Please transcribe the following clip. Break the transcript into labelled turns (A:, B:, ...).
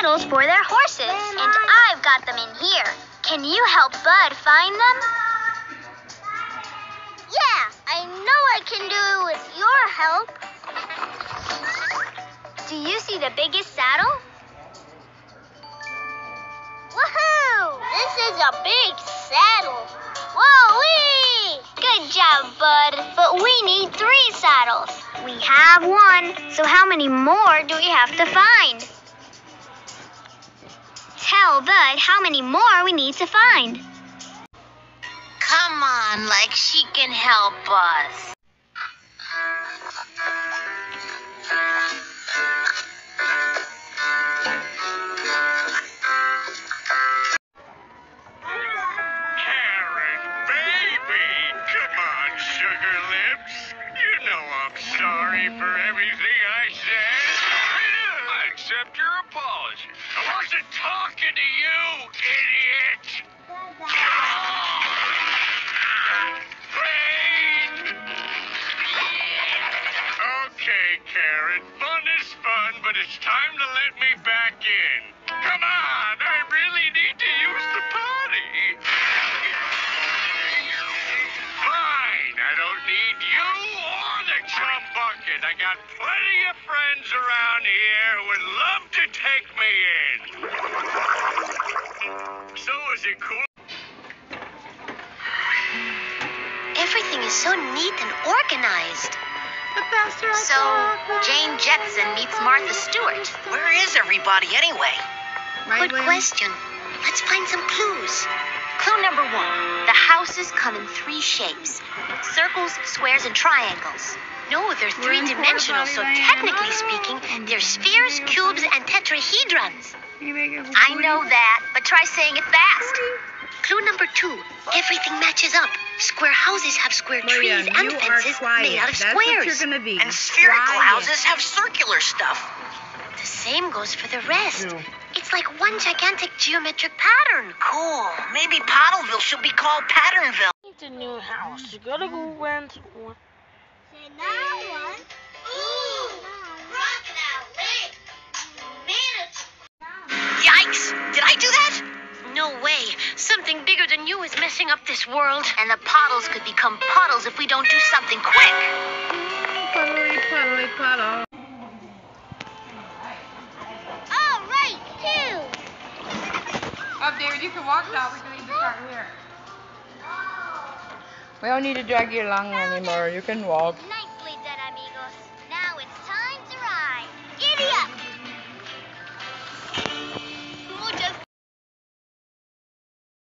A: saddles for their horses. And I've got them in here. Can you help Bud find them? Yeah, I know I can do it with your help. Do you see the biggest saddle? Woohoo! This is a big saddle. Whoa-wee! Good job, Bud. But we need 3 saddles. We have 1, so how many more do we have to find? Tell Bud how many more we need to find.
B: Come on, like she can help us.
C: Karen, baby! Come on, sugar lips. You know I'm sorry for everything I said. I accept your apology. I wasn't talking to you, idiot! Okay, Karen, fun is fun, but it's time to let me back in. Come on, I really need to use the potty. Fine, I don't need you or the chum bucket. I got plenty of friends around here who would love to take me in. So is it cool?
B: Everything is so neat and organized. So, Jane Jetson meets Martha Stewart. Where is everybody anyway? Good question. Let's find some clues. Clue number 1. The houses come in 3 shapes. Circles, squares, and triangles. No, they're 3-dimensional, so technically speaking, they're spheres, cubes, and tetrahedrons. I know that, but try saying it fast. Clue number 2. Everything matches up. Square houses have square trees and fences made out of squares. And spherical houses have circular stuff. The same goes for the rest. It's like one gigantic geometric pattern. Cool. Maybe Pottleville should be called Patternville.
D: It's a new house. You gotta go rent one.
A: Say now one. Ooh, crocodile lake.
B: Yikes! Did I do that? No way. Something bigger than you is messing up this world. And the Pottles could become puddles if we don't do something quick.
D: Puddle.
A: All right, 2.
E: Oh, David, you can walk now. We can leave the car here. We don't need to drag you along anymore. You can walk.
A: Night.